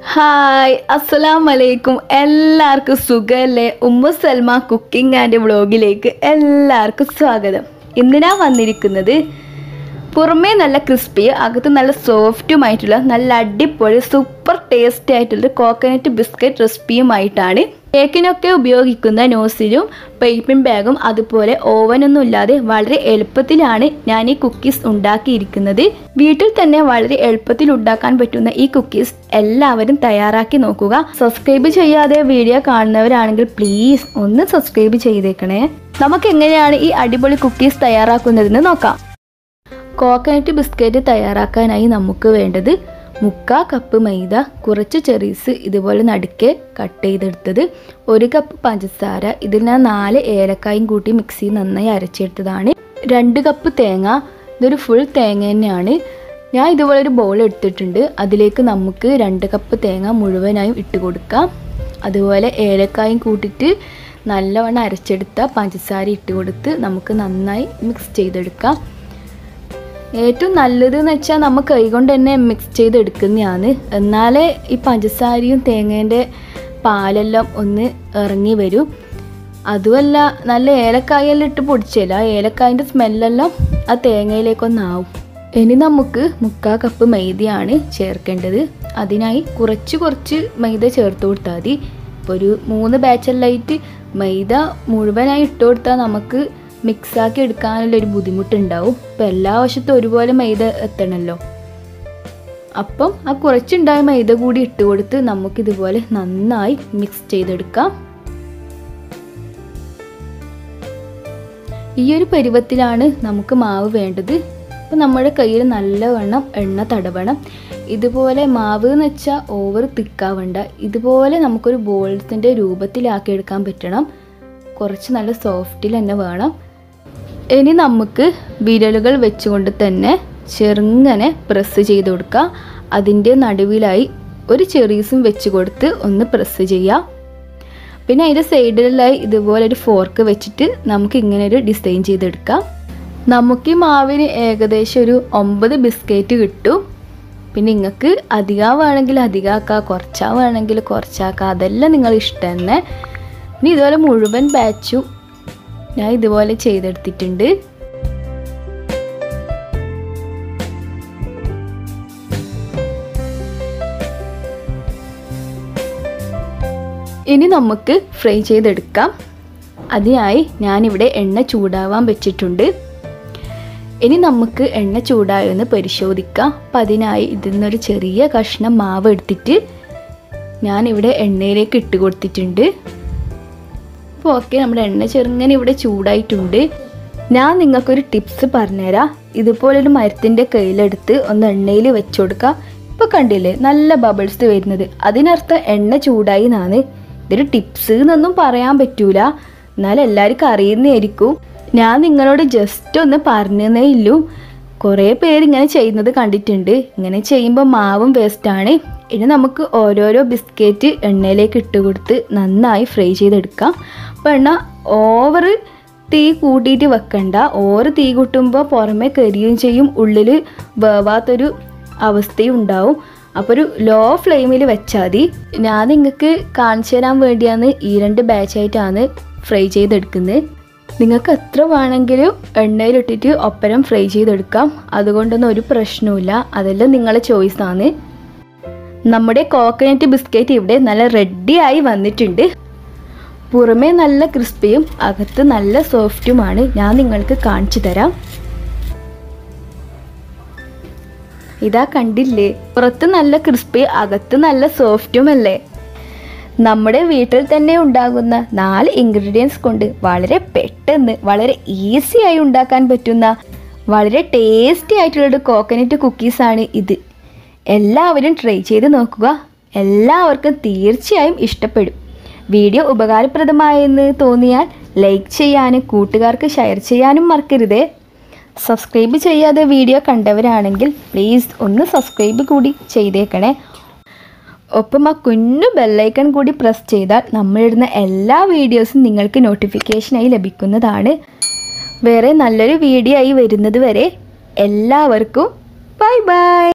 Hi അസ്സലാമലൈക്കും എല്ലാവർക്കും സുഖല്ലേ ഉമ്മു സൽമ കുക്കിംഗ് ആൻഡ് വ്ളോഗിലേക്ക് എല്ലാവർക്കും സ്വാഗതം. ഇന്ന് ഞാൻ വന്നിരിക്കുന്നത് പുറമേ നല്ല ക്രിസ്പി അകത്ത് നല്ല സോഫ്റ്റുമായിട്ടുള്ള നല്ല അടിപൊളി സൂപ്പർ ടേസ്റ്റി ആയിട്ടുള്ള കോക്കനട്ട് ബിസ്ക്കറ്റ് റെസിപ്പിയുമായിട്ടാണ്. കേക്കിനൊക്കെ ഉപയോഗിക്കുന്ന നോസിലും പൈപ്പിംഗ് ബാഗും അതുപോലെ ഓവനൊന്നും ഇല്ലാതെ വളരെ എളുപ്പത്തിലാണ് ഞാൻ ഈ കുക്കീസ് ഉണ്ടാക്കിയിരിക്കുന്നത്. വീട്ടിൽ തന്നെ വളരെ എളുപ്പത്തിൽ ഉണ്ടാക്കാൻ പറ്റുന്ന ഈ കുക്കീസ് എല്ലാവരും തയ്യാറാക്കി നോക്കുക. സബ്സ്ക്രൈബ് ചെയ്യാതെ വീഡിയോ കാണുന്നവരാണെങ്കിൽ പ്ലീസ് ഒന്ന് സബ്സ്ക്രൈബ് ചെയ്തേക്കണേ. നമുക്ക് എങ്ങനെയാണ് ഈ അടിപൊളി കുക്കീസ് തയ്യാറാക്കുന്നതെന്ന് നോക്കാം. കോക്കനട്ട് ബിസ്ക്കറ്റ് തയ്യാറാക്കാനായി നമുക്ക് വേണ്ടത് 3/4 കപ്പ് മൈദ, കുറച്ച് ചെറീസ് ഇതുപോലെ നടുക്കെ കട്ട് ചെയ്തെടുത്തത്, 1 കപ്പ് പഞ്ചസാര, ഇതിൽ ഞാൻ 4 ഏലക്കായും കൂട്ടി മിക്സി നന്നായി അരച്ചെടുത്തതാണ്, 2 കപ്പ് തേങ്ങ, ഇതൊരു ഫുൾ തേങ്ങ തന്നെയാണ്. ഞാൻ ഇതുപോലെ ഒരു ബൗൾ എടുത്തിട്ടുണ്ട്. അതിലേക്ക് നമുക്ക് 2 കപ്പ് തേങ്ങ മുഴുവനായും ഇട്ട് കൊടുക്കാം. അതുപോലെ ഏലക്കായും കൂട്ടിയിട്ട് നല്ലവണ്ണം അരച്ചെടുത്ത പഞ്ചസാര ഇട്ട് കൊടുത്ത് നമുക്ക് നന്നായി മിക്സ് ചെയ്തെടുക്കാം. ഏറ്റവും നല്ലതെന്ന് വെച്ചാൽ നമുക്ക് കൈകൊണ്ട് തന്നെ മിക്സ് ചെയ്തെടുക്കുന്നതാണ്. എന്നാലേ ഈ പഞ്ചസാരയും തേങ്ങേൻ്റെ പാലെല്ലാം ഒന്ന് ഇറങ്ങി വരും. അതുമല്ല നല്ല ഏലക്കായെല്ലാം ഇട്ട് പൊടിച്ചില്ല, ഏലക്കായൻ്റെ സ്മെല്ലെല്ലാം ആ തേങ്ങയിലേക്കൊന്നാവും. ഇനി നമുക്ക് 3/4 കപ്പ് മൈദയാണ് ചേർക്കേണ്ടത്. അതിനായി കുറച്ച് മൈദ ചേർത്ത് കൊടുത്താൽ മതി. ഇപ്പോൾ ഒരു 3 ബാച്ചെല്ലായിട്ട് മൈദ മുഴുവനായി ഇട്ട് കൊടുത്താൽ നമുക്ക് മിക്സാക്കി എടുക്കാനുള്ളൊരു ബുദ്ധിമുട്ടുണ്ടാവും. ഇപ്പം എല്ലാ വശത്തും ഒരുപോലെ മൈദ എത്തണമല്ലോ. അപ്പം ആ കുറച്ചുണ്ടായ മൈദ കൂടി ഇട്ട് കൊടുത്ത് നമുക്കിതുപോലെ നന്നായി മിക്സ് ചെയ്തെടുക്കാം. ഈ ഒരു പരുവത്തിലാണ് നമുക്ക് മാവ് വേണ്ടത്. അപ്പം നമ്മുടെ കയ്യിൽ നല്ലവണ്ണം എണ്ണ തടവണം. ഇതുപോലെ മാവ് എന്ന് വെച്ചാൽ ഓവർ തിക്കാവണ്ട, ഇതുപോലെ നമുക്കൊരു ബോൾസിൻ്റെ രൂപത്തിലാക്കിയെടുക്കാൻ പറ്റണം. കുറച്ച് നല്ല സോഫ്റ്റിൽ തന്നെ വേണം. ഇനി നമുക്ക് വിരലുകൾ വെച്ചുകൊണ്ട് തന്നെ ചെറുങ്ങനെ പ്രസ് ചെയ്ത് കൊടുക്കാം. അതിൻ്റെ നടുവിലായി ഒരു ചെറീസും വെച്ച് കൊടുത്ത് ഒന്ന് പ്രസ് ചെയ്യാം. പിന്നെ അതിൻ്റെ സൈഡിലായി ഇതുപോലെ ഒരു ഫോർക്ക് വെച്ചിട്ട് നമുക്ക് ഇങ്ങനെ ഒരു ഡിസൈൻ ചെയ്തെടുക്കാം. നമുക്ക് ഈ മാവിന് ഏകദേശം ഒരു 9 ബിസ്ക്കറ്റ് കിട്ടും. പിന്നെ നിങ്ങൾക്ക് അധികം വേണമെങ്കിൽ അധികമാക്കാം, കുറച്ചാ വേണമെങ്കിൽ കുറച്ചാക്കാം, അതെല്ലാം നിങ്ങളുടെ ഇഷ്ടം തന്നെ. ഇനി ഇതുപോലെ മുഴുവൻ ബാച്ചും ഞാൻ ഇതുപോലെ ചെയ്തെടുത്തിട്ടുണ്ട്. ഇനി നമുക്ക് ഫ്രൈ ചെയ്തെടുക്കാം. അതിനായി ഞാനിവിടെ എണ്ണ ചൂടാവാൻ വെച്ചിട്ടുണ്ട്. ഇനി നമുക്ക് എണ്ണ ചൂടായെന്ന് പരിശോധിക്കാം. അപ്പം അതിനായി ഇതിൽ നിന്നൊരു ചെറിയ കഷ്ണം മാവ് എടുത്തിട്ട് ഞാനിവിടെ എണ്ണയിലേക്ക് ഇട്ട് കൊടുത്തിട്ടുണ്ട്. അപ്പോൾ ഓക്കെ, നമ്മുടെ എണ്ണ ചെറുങ്ങനെ ഇവിടെ ചൂടായിട്ടുണ്ട്. ഞാൻ നിങ്ങൾക്കൊരു ടിപ്സ് പറഞ്ഞുതരാം. ഇതുപോലൊരു മരത്തിൻ്റെ കയ്യിലെടുത്ത് ഒന്ന് എണ്ണയിൽ വെച്ച് കൊടുക്കുക. ഇപ്പോൾ കണ്ടില്ലേ നല്ല ബബിൾസ് വരുന്നത്, അതിനർത്ഥം എണ്ണ ചൂടായി എന്നാണ്. ഇതൊരു ടിപ്സ് എന്നൊന്നും പറയാൻ പറ്റൂല, എന്നാലും എല്ലാവർക്കും അറിയുന്നതായിരിക്കും. ഞാൻ നിങ്ങളോട് ജസ്റ്റ് ഒന്ന് പറഞ്ഞതേ ഇല്ലൂ. കുറേ പേര് ഇങ്ങനെ ചെയ്യുന്നത് കണ്ടിട്ടുണ്ട്. ഇങ്ങനെ ചെയ്യുമ്പോൾ മാവും വേസ്റ്റാണ്. ഇനി നമുക്ക് ഓരോരോ ബിസ്ക്കറ്റ് എണ്ണയിലേക്ക് ഇട്ട് കൊടുത്ത് നന്നായി ഫ്രൈ ചെയ്തെടുക്കാം. അപ്പോൾ എണ്ണ ഓവർ തീ കൂട്ടിയിട്ട് വെക്കണ്ട. ഓവർ തീ കൂട്ടുമ്പോൾ പുറമെ കരിയും ചെയ്യും, ഉള്ളിൽ വേവാത്തൊരു അവസ്ഥയും ഉണ്ടാവും. അപ്പോൾ ഒരു ലോ ഫ്ലെയിമിൽ വെച്ചാൽ മതി. ഞാൻ നിങ്ങൾക്ക് കാണിച്ചു തരാൻ വേണ്ടിയാണ് ഈ 2 ബാച്ചായിട്ടാണ് ഫ്രൈ ചെയ്തെടുക്കുന്നത്. നിങ്ങൾക്ക് എത്ര വേണമെങ്കിലും എണ്ണയിലിട്ടിട്ട് ഒപ്പരം ഫ്രൈ ചെയ്തെടുക്കാം. അതുകൊണ്ടൊന്നും ഒരു പ്രശ്നവുമില്ല, അതെല്ലാം നിങ്ങളുടെ ചോയ്സാണ്. നമ്മുടെ കോക്കനട്ട് ബിസ്ക്കറ്റ് ഇവിടെ നല്ല റെഡിയായി വന്നിട്ടുണ്ട്. പുറമേ നല്ല ക്രിസ്പിയും അകത്ത് നല്ല സോഫ്റ്റുമാണ്. ഞാൻ നിങ്ങൾക്ക് കാണിച്ചു തരാം. ഇതാ കണ്ടില്ലേ, പുറത്ത് നല്ല ക്രിസ്പി അകത്ത് നല്ല സോഫ്റ്റുമല്ലേ. നമ്മുടെ വീട്ടിൽ തന്നെ ഉണ്ടാകുന്ന 4 ഇൻഗ്രീഡിയൻസ് കൊണ്ട് വളരെ പെട്ടെന്ന് വളരെ ഈസിയായി ഉണ്ടാക്കാൻ പറ്റുന്ന വളരെ ടേസ്റ്റി ആയിട്ടുള്ളൊരു കോക്കനട്ട് കുക്കീസാണ് ഇത്. എല്ലാവരും ട്രൈ ചെയ്ത് നോക്കുക. എല്ലാവർക്കും തീർച്ചയായും ഇഷ്ടപ്പെടും. വീഡിയോ ഉപകാരപ്രദമായെന്ന് തോന്നിയാൽ ലൈക്ക് ചെയ്യാനും കൂട്ടുകാർക്ക് ഷെയർ ചെയ്യാനും മറക്കരുതേ. സബ്സ്ക്രൈബ് ചെയ്യാതെ വീഡിയോ കണ്ടവരാണെങ്കിൽ പ്ലീസ് ഒന്ന് സബ്സ്ക്രൈബ് കൂടി ചെയ്തേക്കണേ. ഒപ്പം ആ കുഞ്ഞു ബെല്ലൈക്കൺ കൂടി പ്രസ് ചെയ്താൽ നമ്മളിടുന്ന എല്ലാ വീഡിയോസും നിങ്ങൾക്ക് നോട്ടിഫിക്കേഷനായി ലഭിക്കുന്നതാണ്. വേറെ നല്ലൊരു വീഡിയോ ആയി വരുന്നത് വരെ എല്ലാവർക്കും ബൈ ബൈ.